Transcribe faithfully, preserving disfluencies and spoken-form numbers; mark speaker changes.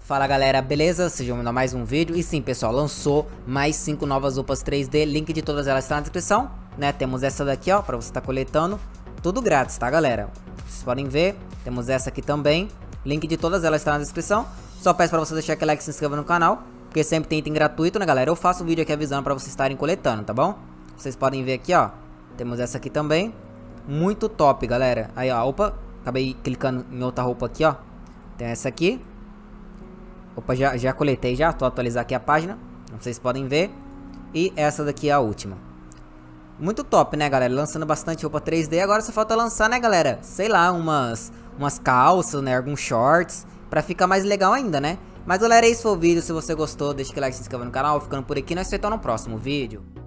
Speaker 1: Fala galera, beleza? Sejam bem-vindos a mais um vídeo. E sim pessoal, lançou mais cinco novas roupas três D. Link de todas elas está na descrição, né? Temos essa daqui ó, pra você estar tá coletando. Tudo grátis, tá galera? Vocês podem ver, temos essa aqui também. Link de todas elas está na descrição. Só peço pra você deixar aquele like e se inscrever no canal, porque sempre tem item gratuito, né galera? Eu faço um vídeo aqui avisando pra vocês estarem coletando, tá bom? Vocês podem ver aqui ó, temos essa aqui também. Muito top galera. Aí ó, opa, acabei clicando em outra roupa aqui ó. Tem essa aqui. Opa, já, já coletei já, tô atualizar aqui a página, vocês podem ver. E essa daqui é a última. Muito top, né, galera? Lançando bastante roupa três D. Agora só falta lançar, né, galera? Sei lá, umas, umas calças, né, alguns shorts, pra ficar mais legal ainda, né? Mas, galera, esse foi o vídeo. Se você gostou, deixa aquele like, se inscreva no canal. Ficando por aqui, nós se vemos no próximo vídeo.